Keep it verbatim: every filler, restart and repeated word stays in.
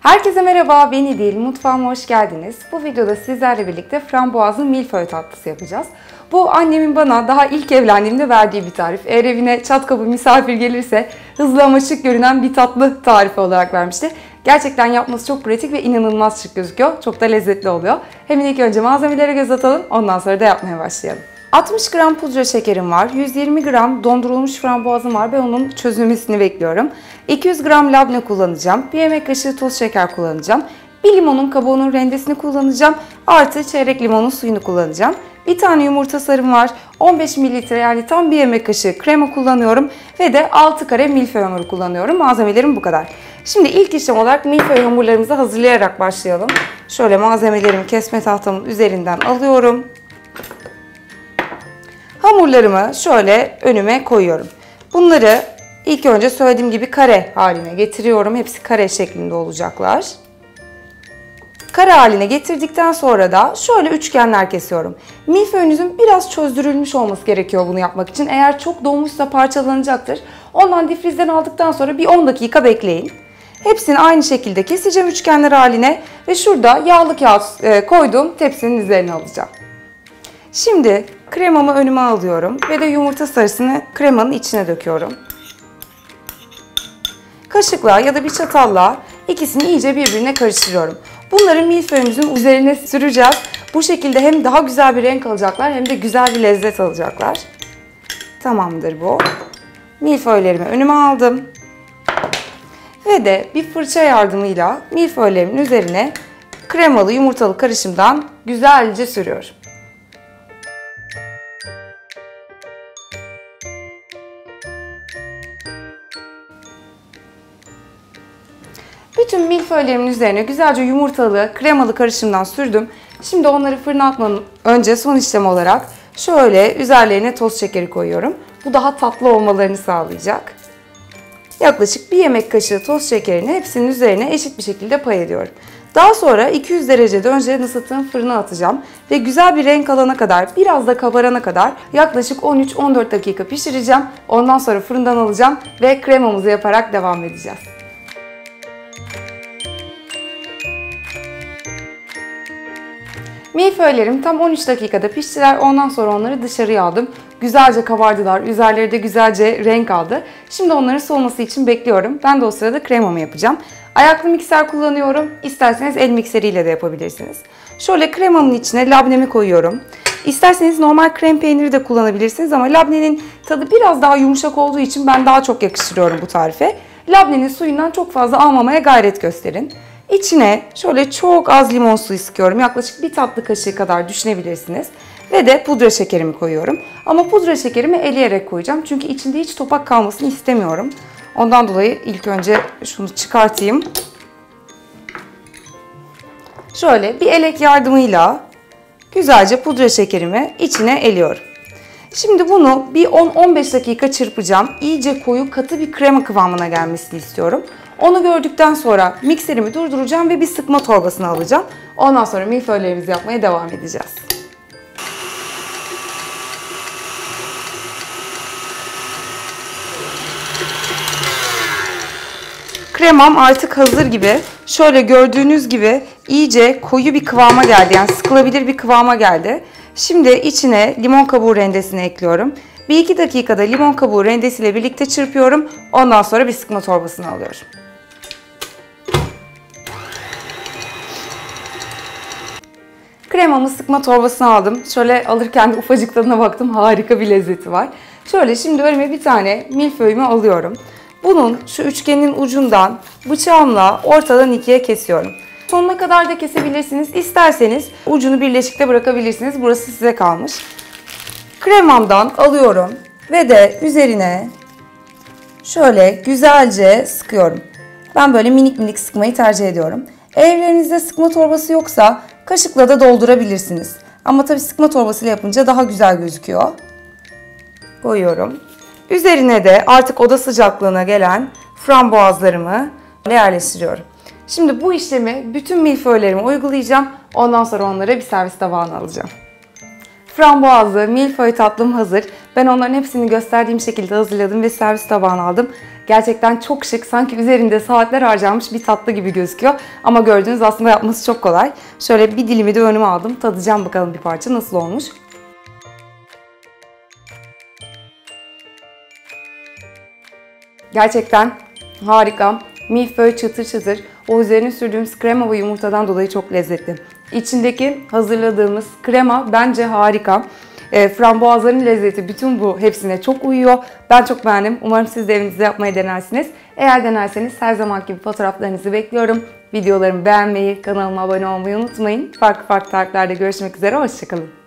Herkese merhaba, ben İdil. Mutfağıma hoş geldiniz. Bu videoda sizlerle birlikte frambuazlı milföy tatlısı yapacağız. Bu annemin bana daha ilk evlendiğimde verdiği bir tarif. Eğer evine çat kapı misafir gelirse hızlı ama şık görünen bir tatlı tarifi olarak vermişti. Gerçekten yapması çok pratik ve inanılmaz şık gözüküyor. Çok da lezzetli oluyor. Hemen ilk önce malzemelere göz atalım, ondan sonra da yapmaya başlayalım. altmış gram pudra şekerim var, yüz yirmi gram dondurulmuş frambuazım var ve onun çözülmesini bekliyorum. iki yüz gram labne kullanacağım, bir yemek kaşığı toz şeker kullanacağım, bir limonun kabuğunun rendesini kullanacağım, artı çeyrek limonun suyunu kullanacağım. Bir tane yumurta sarım var, on beş mililitre yani tam bir yemek kaşığı krema kullanıyorum ve de altı kare milföy hamuru kullanıyorum. Malzemelerim bu kadar. Şimdi ilk işlem olarak milföy hamurlarımızı hazırlayarak başlayalım. Şöyle malzemelerimi kesme tahtamın üzerinden alıyorum. Hamurlarımı şöyle önüme koyuyorum. Bunları ilk önce söylediğim gibi kare haline getiriyorum. Hepsi kare şeklinde olacaklar. Kare haline getirdikten sonra da şöyle üçgenler kesiyorum. Milföyünüzün biraz çözdürülmüş olması gerekiyor bunu yapmak için. Eğer çok donmuşsa parçalanacaktır. Ondan difrizden aldıktan sonra bir on dakika bekleyin. Hepsini aynı şekilde keseceğim üçgenler haline ve şurada yağlı kağıt koyduğum tepsinin üzerine alacağım. Şimdi kremamı önüme alıyorum ve de yumurta sarısını kremanın içine döküyorum. Kaşıkla ya da bir çatalla ikisini iyice birbirine karıştırıyorum. Bunları milföyümüzün üzerine süreceğiz. Bu şekilde hem daha güzel bir renk alacaklar hem de güzel bir lezzet alacaklar. Tamamdır bu. Milföylerimi önüme aldım. Ve de bir fırça yardımıyla milföylerimin üzerine kremalı yumurtalı karışımdan güzelce sürüyorum. Bütün milföylerimin üzerine güzelce yumurtalı, kremalı karışımdan sürdüm. Şimdi onları fırına atmadan önce son işlem olarak şöyle üzerlerine toz şekeri koyuyorum. Bu daha tatlı olmalarını sağlayacak. Yaklaşık bir yemek kaşığı toz şekerini hepsinin üzerine eşit bir şekilde pay ediyorum. Daha sonra iki yüz derecede önceden ısıttığım fırına atacağım ve güzel bir renk alana kadar, biraz da kabarana kadar yaklaşık on üç on dört dakika pişireceğim. Ondan sonra fırından alacağım ve kremamızı yaparak devam edeceğiz. Milföylerim tam on üç dakikada piştiler. Ondan sonra onları dışarıya aldım. Güzelce kabardılar. Üzerleri de güzelce renk aldı. Şimdi onların soğuması için bekliyorum. Ben de o sırada kremamı yapacağım. Ayaklı mikser kullanıyorum. İsterseniz el mikseriyle de yapabilirsiniz. Şöyle kremamın içine labnemi koyuyorum. İsterseniz normal krem peyniri de kullanabilirsiniz ama labnenin tadı biraz daha yumuşak olduğu için ben daha çok yakıştırıyorum bu tarife. Labnenin suyundan çok fazla almamaya gayret gösterin. İçine şöyle çok az limon suyu sıkıyorum. Yaklaşık bir tatlı kaşığı kadar düşünebilirsiniz. Ve de pudra şekerimi koyuyorum. Ama pudra şekerimi eleyerek koyacağım. Çünkü içinde hiç topak kalmasını istemiyorum. Ondan dolayı ilk önce şunu çıkartayım. Şöyle bir elek yardımıyla güzelce pudra şekerimi içine eliyorum. Şimdi bunu bir on on beş dakika çırpacağım. İyice koyu katı bir krema kıvamına gelmesini istiyorum. Onu gördükten sonra mikserimi durduracağım ve bir sıkma torbasına alacağım. Ondan sonra milföylerimizi yapmaya devam edeceğiz. Kremam artık hazır gibi. Şöyle gördüğünüz gibi iyice koyu bir kıvama geldi. Yani sıkılabilir bir kıvama geldi. Şimdi içine limon kabuğu rendesini ekliyorum. bir iki dakikada limon kabuğu rendesiyle birlikte çırpıyorum. Ondan sonra bir sıkma torbasına alıyorum. Kremamı sıkma torbasına aldım. Şöyle alırken de ufacık tadına baktım. Harika bir lezzeti var. Şöyle şimdi önüme bir tane milföyümü alıyorum. Bunun şu üçgenin ucundan bıçağımla ortadan ikiye kesiyorum. Sonuna kadar da kesebilirsiniz. İsterseniz ucunu birleşikte bırakabilirsiniz. Burası size kalmış. Kremamdan alıyorum ve de üzerine şöyle güzelce sıkıyorum. Ben böyle minik minik sıkmayı tercih ediyorum. Eğer elinizde sıkma torbası yoksa kaşıkla da doldurabilirsiniz. Ama tabii sıkma torbasıyla yapınca daha güzel gözüküyor. Koyuyorum. Üzerine de artık oda sıcaklığına gelen frambuazlarımı yerleştiriyorum. Şimdi bu işlemi bütün milföylerime uygulayacağım. Ondan sonra onları bir servis tabağına alacağım. Frambuazlı milföy tatlım hazır. Ben onların hepsini gösterdiğim şekilde hazırladım ve servis tabağına aldım. Gerçekten çok şık, sanki üzerinde saatler harcanmış bir tatlı gibi gözüküyor. Ama gördüğünüz aslında yapması çok kolay. Şöyle bir dilimi de önüme aldım. Tadacağım bakalım bir parça nasıl olmuş. Gerçekten harika. Milföy çıtır çıtır. O üzerine sürdüğümüz krema ve yumurtadan dolayı çok lezzetli. İçindeki hazırladığımız krema bence harika. E, frambuazların lezzeti bütün bu hepsine çok uyuyor. Ben çok beğendim. Umarım siz de evinizde yapmayı denersiniz. Eğer denerseniz her zamanki gibi fotoğraflarınızı bekliyorum. Videolarımı beğenmeyi, kanalıma abone olmayı unutmayın. Farklı farklı tariflerde görüşmek üzere. Hoşçakalın.